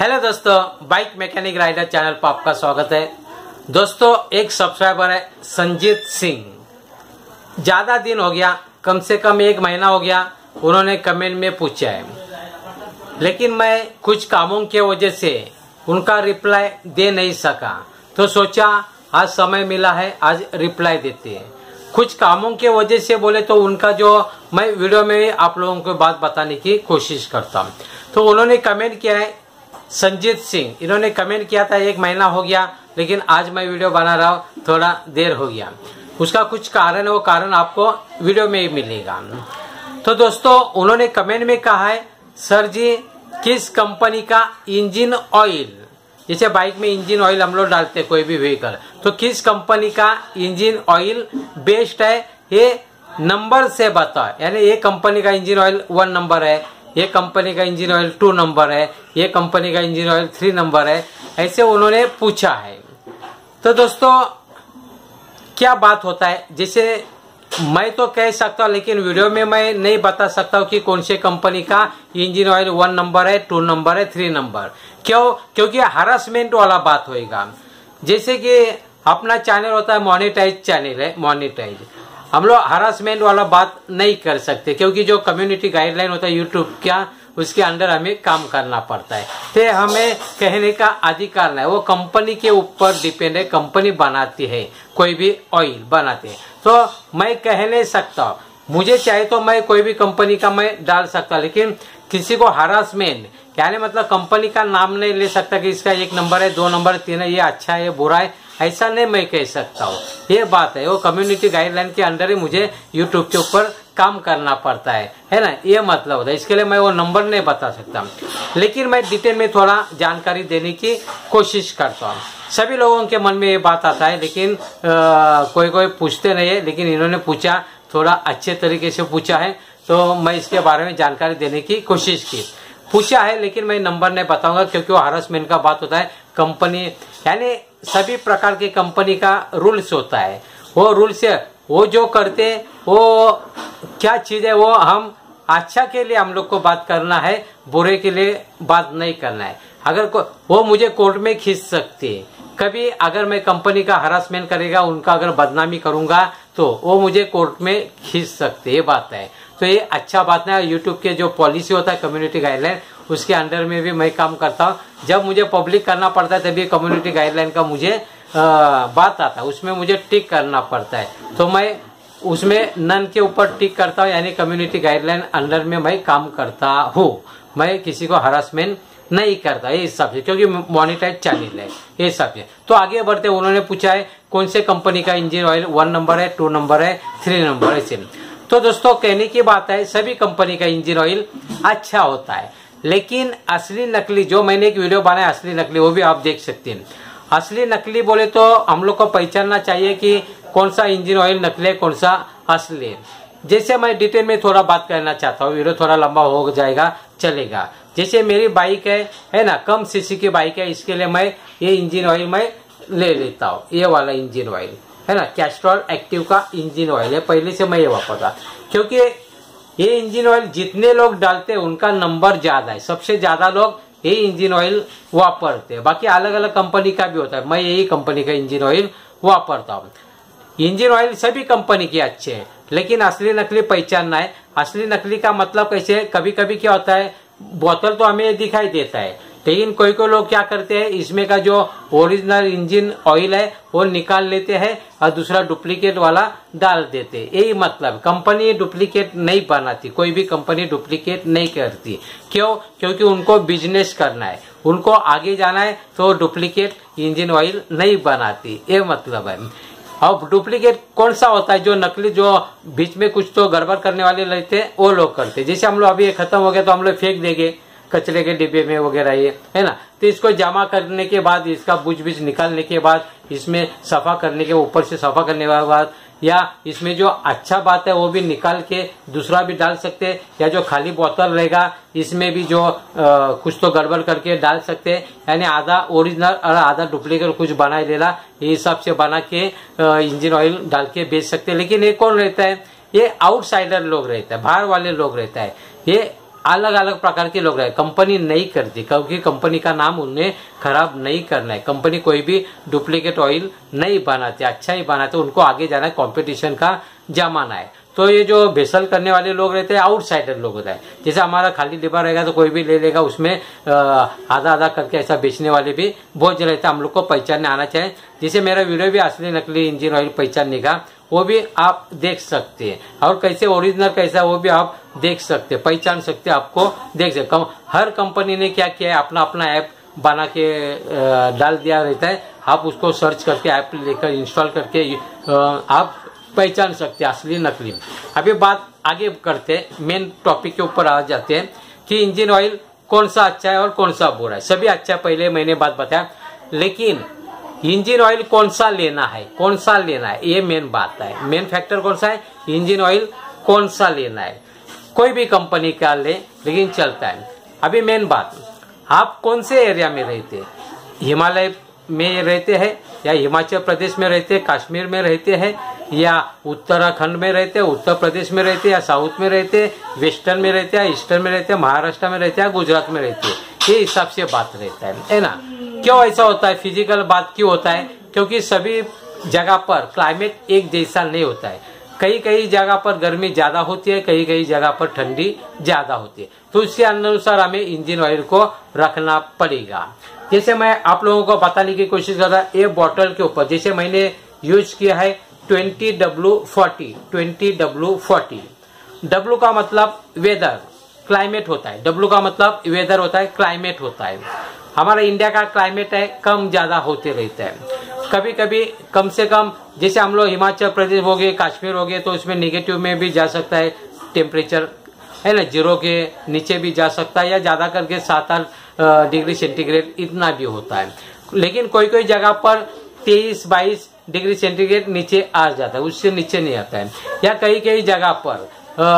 Hello दोस्तों, bike mechanic rider channel पर आपका स्वागत है। दोस्तों, एक सब्सक्राइबर है संजीत सिंह। ज्यादा दिन हो गया, कम से कम 1 महीना हो गया, उन्होंने कमेंट में पूछा है, लेकिन मैं कुछ कामों के वजह से उनका रिप्लाई दे नहीं सका। तो सोचा आज समय मिला है, आज रिप्लाई देते हैं। कुछ कामों के वजह से बोले तो उनका जो मैं वीडियो में आप लोगों को बात बताने की कोशिश करता हूँ। तो उन्होंने कमेंट किया है संजीत सिंह, इन्होंने कमेंट किया था 1 महीना हो गया, लेकिन आज मैं वीडियो बना रहा हूँ, थोड़ा देर हो गया। उसका कुछ कारण है, वो कारण आपको वीडियो में ही मिलेगा। तो दोस्तों, उन्होंने कमेंट में कहा है, सर जी किस कंपनी का इंजन ऑयल, जैसे बाइक में इंजन ऑयल हम लोग डालते हैं कोई भी व्हीकल, तो किस कंपनी का इंजन ऑयल बेस्ट है, ये नंबर से बता। यानी ये कंपनी का इंजन ऑयल 1 नंबर है, ये कंपनी का इंजन ऑयल 2 नंबर है, ये कंपनी का इंजन ऑयल 3 नंबर है, ऐसे उन्होंने पूछा है। तो दोस्तों, क्या बात होता है, जैसे मैं तो कह सकता हूँ, लेकिन वीडियो में मैं नहीं बता सकता हूँ कि कौन से कंपनी का इंजन ऑयल 1 नंबर है, 2 नंबर है, 3 नंबर। क्यों? क्योंकि हरासमेंट वाला बात होएगा। जैसे कि अपना चैनल होता है मोनेटाइज चैनल है, मोनेटाइज, हम लोग हरासमेंट वाला बात नहीं कर सकते, क्योंकि जो कम्युनिटी गाइडलाइन होता है यूट्यूब का, उसके अंडर हमें काम करना पड़ता है। तो हमें कहने का अधिकार नहीं, वो कंपनी के ऊपर डिपेंड है। कंपनी बनाती है, कोई भी ऑयल बनाते हैं, तो मैं कह नहीं सकता। मुझे चाहे तो मैं कोई भी कंपनी का मैं डाल सकता, लेकिन किसी को हरासमेंट यानी मतलब कंपनी का नाम नहीं ले सकता कि इसका 1 नंबर है, 2 नंबर, 3 है, ये अच्छा है, ये बुरा है, ऐसा नहीं मैं कह सकता हूँ। ये बात है, वो कम्युनिटी गाइडलाइन के अंडर ही मुझे यूट्यूब के ऊपर काम करना पड़ता है ना, ये मतलब होता है। इसके लिए मैं वो नंबर नहीं बता सकता, लेकिन मैं डिटेल में थोड़ा जानकारी देने की कोशिश करता हूँ। सभी लोगों के मन में ये बात आता है, लेकिन कोई कोई पूछते नहीं है, लेकिन इन्होंने पूछा, थोड़ा अच्छे तरीके से पूछा है, तो मैं इसके बारे में जानकारी देने की कोशिश की। पूछा है, लेकिन मैं नंबर नहीं बताऊंगा, क्योंकि वो हरासमेंट का बात होता है। कंपनी यानी सभी प्रकार की कंपनी का रूल्स होता है, वो रूल्स वो जो करते हैं, वो क्या चीज है, वो हम अच्छा के लिए हम लोग को बात करना है, बुरे के लिए बात नहीं करना है। अगर वो मुझे कोर्ट में खींच सकते हैं कभी, अगर मैं कंपनी का हरासमेंट करेगा, उनका अगर बदनामी करूंगा, तो वो मुझे कोर्ट में खींच सकते, ये बात है। तो ये अच्छा बात नहीं है। यूट्यूब के जो पॉलिसी होता है कम्युनिटी गाइडलाइन, उसके अंडर में भी मैं काम करता हूँ। जब मुझे पब्लिक करना पड़ता है, तभी कम्युनिटी गाइडलाइन का मुझे बात आता है, उसमें मुझे टिक करना पड़ता है, तो मैं उसमें नन के ऊपर टिक करता हूँ, यानी कम्युनिटी गाइडलाइन अंडर में मैं काम करता हूँ। मैं किसी को हरासमेंट नहीं करता, ये सब से, क्योंकि मोनेटाइज चैनल है, ये सब से। तो आगे बढ़ते, उन्होंने पूछा है कौन से कंपनी का इंजन ऑयल 1 नंबर है, 2 नंबर है, 3 नंबर है। तो दोस्तों, कहने की बात है, सभी कंपनी का इंजन ऑयल अच्छा होता है, लेकिन असली नकली, जो मैंने एक वीडियो बनाया असली नकली, वो भी आप देख सकते हैं। असली नकली बोले तो हम लोग को पहचानना चाहिए कि कौन सा इंजन ऑयल नकली है, कौन सा असली है। जैसे मैं डिटेल में थोड़ा बात करना चाहता हूँ, वीडियो थोड़ा लंबा हो जाएगा, चलेगा। जैसे मेरी बाइक है ना, कम सीसी की बाइक है, इसके लिए मैं ये इंजन ऑयल मैं ले लेता हूँ, ये वाला इंजन ऑयल है ना, कैस्ट्रॉल एक्टिव का इंजन ऑयल है, पहले से मैं ये वापरता, क्योंकि ये इंजन ऑयल जितने लोग डालते हैं उनका नंबर ज्यादा है, सबसे ज्यादा लोग ये इंजन ऑयल वापरते हैं। बाकी अलग अलग कंपनी का भी होता है, मैं यही कंपनी का इंजन ऑयल वापरता हूँ। इंजन ऑयल सभी कंपनी के अच्छे हैं, लेकिन असली नकली पहचानना है। असली नकली का मतलब कैसे, कभी कभी क्या होता है, बोतल तो हमें दिखाई देता है, लेकिन कोई कोई लोग क्या करते हैं, इसमें का जो ओरिजिनल इंजन ऑयल है वो निकाल लेते हैं और दूसरा डुप्लीकेट वाला डाल देते हैं। यही मतलब, कंपनी डुप्लीकेट नहीं बनाती, कोई भी कंपनी डुप्लीकेट नहीं करती। क्यों? क्योंकि उनको बिजनेस करना है, उनको आगे जाना है, तो डुप्लीकेट इंजन ऑयल नहीं बनाती, ये मतलब है। अब डुप्लीकेट कौन सा होता है, जो नकली, जो बीच में कुछ तो गड़बड़ करने वाले रहते हैं, वो लोग करते हैं। जैसे हम लोग अभी खत्म हो गया तो हम लोग फेंक देंगे कचरे के डिब्बे में वगैरह, ये है ना। तो इसको जमा करने के बाद, इसका बुझ बिझ निकालने के बाद, इसमें सफा करने के ऊपर से सफा करने के बाद, या इसमें जो अच्छा बात है वो भी निकाल के दूसरा भी डाल सकते हैं, या जो खाली बोतल रहेगा इसमें भी जो कुछ तो गड़बड़ करके डाल सकते हैं, यानी आधा ओरिजिनल और आधा डुप्लीकेट कुछ बना देना, ये हिसाब से बना के इंजन ऑयल डाल के बेच सकते हैं। लेकिन ये कौन रहता है, ये आउटसाइडर लोग रहता है, बाहर वाले लोग रहता है। ये अलग अलग प्रकार के लोग रहे। कंपनी नहीं करती क्योंकि कंपनी का नाम उन्हें खराब नहीं करना है। कंपनी कोई भी डुप्लीकेट ऑयल नहीं बनाती, अच्छा ही बनाते। उनको आगे जाना है, कंपटीशन का जमाना है। तो ये जो भेसल करने वाले लोग रहते हैं आउटसाइडर लोग होता है। जैसे हमारा खाली डिब्बा रहेगा तो कोई भी ले लेगा, उसमें आधा आधा करके ऐसा बेचने वाले भी बहुत जन रहते हैं। हम लोग को पहचानने आना चाहिए। जैसे मेरा वीडियो भी असली नकली इंजन ऑयल पहचानने का, वो भी आप देख सकते हैं। और कैसे ओरिजिनल कैसा वो भी आप देख सकते हैं, पहचान सकते हैं, आपको देख सकते। हर कंपनी ने क्या किया है, अपना अपना ऐप बना के डाल दिया रहता है। आप उसको सर्च करके ऐप लेकर इंस्टॉल करके आप पहचान सकते हैं असली नकली। अभी बात आगे करते हैं, मेन टॉपिक के ऊपर आ जाते हैं कि इंजन ऑयल कौन सा अच्छा है और कौन सा बुरा है। सभी अच्छा है, पहले मैंने बात बताया, लेकिन इंजन ऑयल कौन सा लेना है, कौन सा लेना है, ये मेन बात है। मेन फैक्टर कौन सा है, इंजन ऑयल कौन सा लेना है। कोई भी कंपनी का ले लेकिन चलता है। अभी मेन बात, आप कौन से एरिया में रहते हैं, हिमालय में रहते हैं या हिमाचल प्रदेश में रहते हैं, कश्मीर में रहते हैं या उत्तराखंड में रहते हैं, उत्तर प्रदेश में रहते हैं या साउथ में रहते हैं, वेस्टर्न में रहते हैं, ईस्टर्न में रहते हैं, महाराष्ट्र में रहते हैं, गुजरात में रहते हैं, ये हिसाब से बात रहता है ना। क्यों ऐसा होता है, फिजिकल बात क्यों होता है, क्योंकि सभी जगह पर क्लाइमेट एक जैसा नहीं होता है। कई कई जगह पर गर्मी ज्यादा होती है, कई कई जगह पर ठंडी ज्यादा होती है। तो उसके अनुसार हमें इंजन ऑयल को रखना पड़ेगा। जैसे मैं आप लोगों को बताने की कोशिश कर रहा, ये बॉटल के ऊपर जैसे मैंने यूज किया है 20W40। 20W40, W का मतलब वेदर, क्लाइमेट होता है। W का मतलब वेदर होता है, क्लाइमेट होता है। हमारा इंडिया का क्लाइमेट है, कम ज्यादा होते रहता है। कभी कभी कम से कम, जैसे हम लोग हिमाचल प्रदेश हो गए, कश्मीर हो गए, तो उसमें निगेटिव में भी जा सकता है टेम्परेचर, है ना, 0 के नीचे भी जा सकता है, या ज्यादा करके 7-8 डिग्री सेंटीग्रेड इतना भी होता है। लेकिन कोई कोई जगह पर 23-22 डिग्री सेंटीग्रेड नीचे आ जाता है, उससे नीचे नहीं आता है। या कई कई जगह पर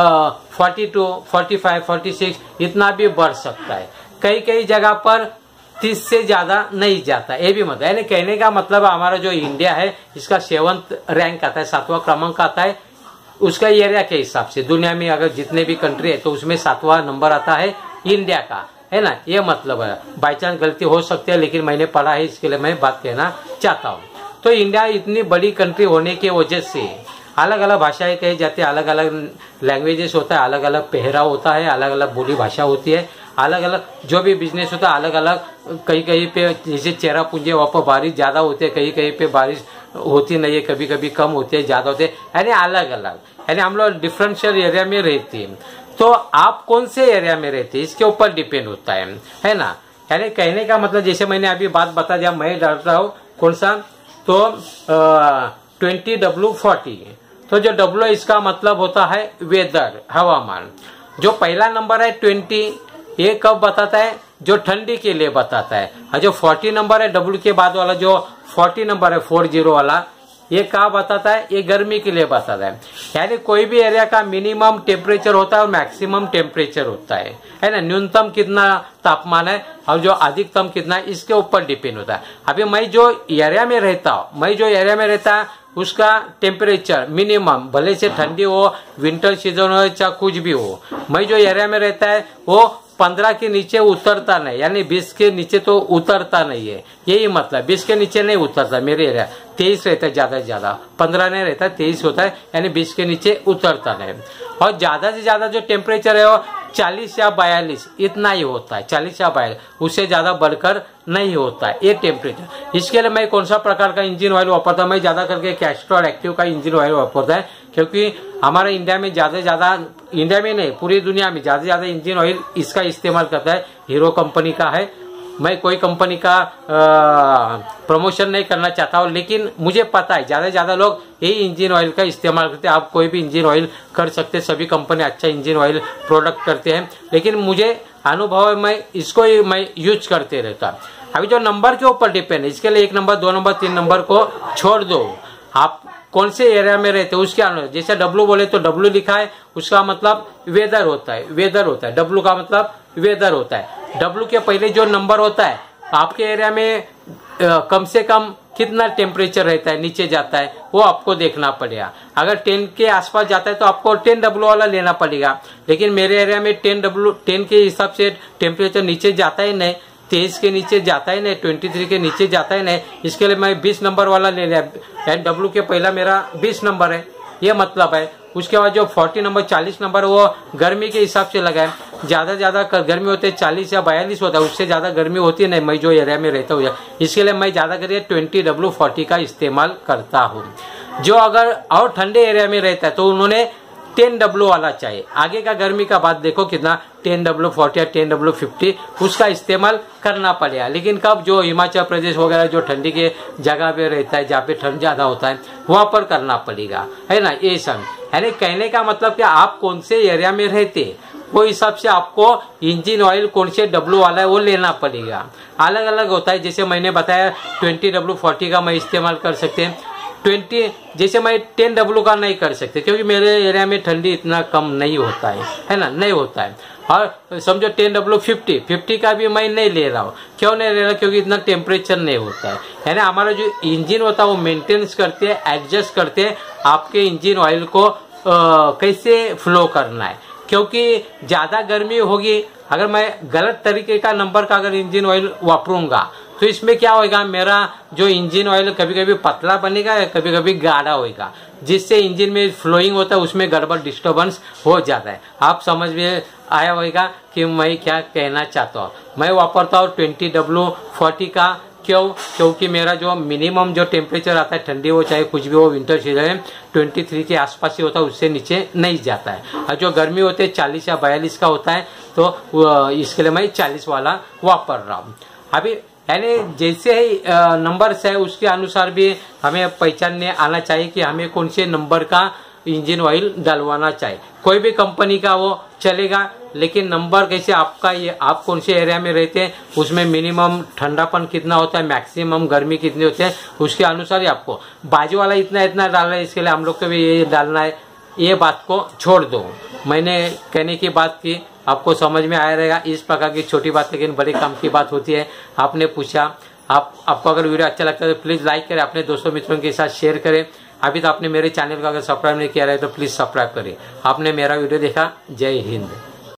42, 45, 46 इतना भी बढ़ सकता है। कई कई जगह पर 30 से ज्यादा नहीं जाता, ये भी मतलब, यानी कहने का मतलब हमारा जो इंडिया है इसका 7th रैंक आता है, 7वां क्रमांक आता है उसका एरिया के हिसाब से। दुनिया में अगर जितने भी कंट्री है तो उसमें 7वां नंबर आता है इंडिया का, है ना। ये मतलब है, बाई चांस गलती हो सकती है लेकिन मैंने पढ़ा है, इसके लिए मैं बात कहना चाहता हूँ। तो इंडिया इतनी बड़ी कंट्री होने की वजह से अलग अलग भाषाएं कही जाती है, अलग अलग लैंग्वेजेस होता है, अलग अलग पहराव होता है, अलग अलग बोली भाषा होती है, अलग अलग जो भी बिजनेस होता है अलग अलग। कहीं कहीं पे जैसे चेहरा पूंजी वहाँ पर बारिश ज्यादा होती है, कहीं कहीं पे बारिश होती नहीं है, कभी कभी कम होती है, ज्यादा होते हैं, यानी अलग अलग, यानी हम लोग डिफरेंशियल एरिया में रहते हैं। तो आप कौन से एरिया में रहते हैं इसके ऊपर डिपेंड होता है ना। यानी कहने का मतलब, जैसे मैंने अभी बात बता दिया, मैं डाल रहा हूँ कौन सा, तो 20W40। तो जो W इसका मतलब होता है वेदर, हवामान। जो पहला नंबर है 20, ये कब बताता है, जो ठंडी के लिए बताता है। और जो 40 नंबर है W के बाद वाला, जो 40 नंबर है 40 वाला, ये क्या बताता है, ये गर्मी के लिए बताता है। यानी कोई भी एरिया का मिनिमम टेम्परेचर होता है और मैक्सिमम टेम्परेचर होता है ना। न्यूनतम कितना तापमान है और जो अधिकतम कितना है, इसके ऊपर डिपेंड होता है। अभी मैं जो एरिया में रहता हूँ, उसका टेम्परेचर मिनिमम, भले से ठंडी हो, विंटर सीजन हो, चाहे कुछ भी हो, मैं जो एरिया में रहता है वो 15 के नीचे उतरता नहीं, यानी 20 के नीचे तो उतरता नहीं है। यही मतलब 20 के नीचे नहीं उतरता। मेरे एरिया 23 रहता है, ज्यादा से ज्यादा 15 नहीं रहता, 23 होता है, यानी 20 के नीचे उतरता नहीं। और ज्यादा से ज्यादा जो टेम्परेचर है वो 40 या 42 इतना ही होता है, 40 या 42, उससे ज्यादा बढ़कर नहीं होता है ये टेम्परेचर। इसके लिए मैं कौन सा प्रकार का इंजन ऑयल वापरता हूँ, मैं ज्यादा करके कैस्ट्रॉल एक्टिव का इंजन ऑयल वापरता है, क्योंकि हमारे इंडिया में ज्यादा से ज्यादा, इंडिया में नहीं पूरी दुनिया में ज्यादा से ज्यादा इंजन ऑयल इसका इस्तेमाल करता है, हीरो कंपनी का है। मैं कोई कंपनी का प्रमोशन नहीं करना चाहता हूँ, लेकिन मुझे पता है ज्यादा से ज्यादा लोग यही इंजन ऑयल का इस्तेमाल करते हैं। आप कोई भी इंजन ऑयल कर सकते हैं, सभी कंपनी अच्छा इंजन ऑयल प्रोडक्ट करते हैं, लेकिन मुझे अनुभव है, मैं इसको ही मैं यूज करते रहता। अभी जो नंबर के ऊपर डिपेंड है, इसके लिए 1 नंबर, 2 नंबर, 3 नंबर को छोड़ दो। आप कौन से एरिया में रहते हैं उसके अनुसार, जैसे W बोले तो W लिखा है, उसका मतलब वेदर होता है, वेदर होता है। W का मतलब वेदर होता है। W के पहले जो नंबर होता है, आपके एरिया में कम से कम कितना टेम्परेचर रहता है, नीचे जाता है, वो आपको देखना पड़ेगा। अगर 10 के आसपास जाता है तो आपको 10W वाला लेना पड़ेगा। लेकिन मेरे एरिया में 10 के हिसाब से टेम्परेचर नीचे जाता ही नहीं, 23 के नीचे जाता ही नहीं, 23 के नीचे जाता ही नहीं। इसके लिए मैं 20 नंबर वाला ले लिया। W के पहला मेरा 20 नंबर है, ये मतलब है। उसके बाद जो 40 नंबर 40 नंबर वो गर्मी के हिसाब से लगा है। ज्यादा गर्मी होते 40 या 42 होता है, उससे ज्यादा गर्मी होती नहीं मैं जो एरिया में रहता हूँ। इसके लिए मैं ज्यादा करिए 20W40 का इस्तेमाल करता हूँ। जो अगर और ठंडे एरिया में रहता है तो उन्होंने 10W वाला चाहिए। आगे का गर्मी का बात देखो कितना 10W40 या 10W50 उसका इस्तेमाल करना पड़ेगा। लेकिन कब जो हिमाचल प्रदेश वगैरह जो ठंडी के जगह पे रहता है, जहाँ पे ठंड ज्यादा होता है, वहां पर करना पड़ेगा, है ना। ये सब यानी कहने का मतलब कि आप कौन से एरिया में रहते वो हिसाब से आपको इंजन ऑयल कौन से W वाला है वो लेना पड़ेगा। अलग अलग होता है। जैसे मैंने बताया 20W40 का मैं इस्तेमाल कर सकते हैं। 20 जैसे मैं 10W का नहीं कर सकते क्योंकि मेरे एरिया में ठंडी इतना कम नहीं होता है ना, नहीं होता है। और समझो 10W50 का भी मैं नहीं ले रहा हूँ। क्यों नहीं ले रहा? क्योंकि इतना टेम्परेचर नहीं होता है ना। हमारा जो इंजन होता है वो मेंटेनेंस करते हैं, एडजस्ट करते हैं आपके इंजन ऑयल को कैसे फ्लो करना है। क्योंकि ज्यादा गर्मी होगी, अगर मैं गलत तरीके का नंबर का अगर इंजन ऑयल वापरूंगा तो इसमें क्या होगा, मेरा जो इंजन ऑयल कभी कभी पतला बनेगा या कभी कभी गाढ़ा होगा, जिससे इंजन में फ्लोइंग होता है उसमें गड़बड़ डिस्टर्बेंस हो जाता है। आप समझ में आया होगा कि मैं क्या कहना चाहता हूँ। मैं वापरता हूँ 20W40 का। क्यों? क्योंकि मेरा जो मिनिमम जो टेम्परेचर आता है ठंडी हो चाहे कुछ भी हो, विंटर सीजन में 23 के आसपास ही होता है, उससे नीचे नहीं जाता है। और जो गर्मी होते है 40 या 42 का होता है, तो इसके लिए मैं 40 वाला वापर रहा हूँ। अभी यानी जैसे ही नंबर्स है उसके अनुसार भी हमें पहचानने आना चाहिए कि हमें कौन से नंबर का इंजन ऑयल डलवाना चाहिए। कोई भी कंपनी का वो चलेगा, लेकिन नंबर कैसे आपका, ये आप कौन से एरिया में रहते हैं, उसमें मिनिमम ठंडापन कितना होता है, मैक्सिमम गर्मी कितनी होती है, उसके अनुसार ही आपको बाजू वाला इतना डालना है, इसके लिए हम लोग को भी ये डालना है। ये बात को छोड़ दो। मैंने कहने की बात की, आपको समझ में आया रहेगा। इस प्रकार की छोटी बात लेकिन बड़े काम की बात होती है। आपने पूछा, आपको अगर वीडियो अच्छा लगता है तो प्लीज लाइक करें, अपने दोस्तों मित्रों के साथ शेयर करें। अभी तो आपने मेरे चैनल को अगर सब्सक्राइब नहीं किया है तो प्लीज सब्सक्राइब करें। आपने मेरा वीडियो देखा। जय हिंद।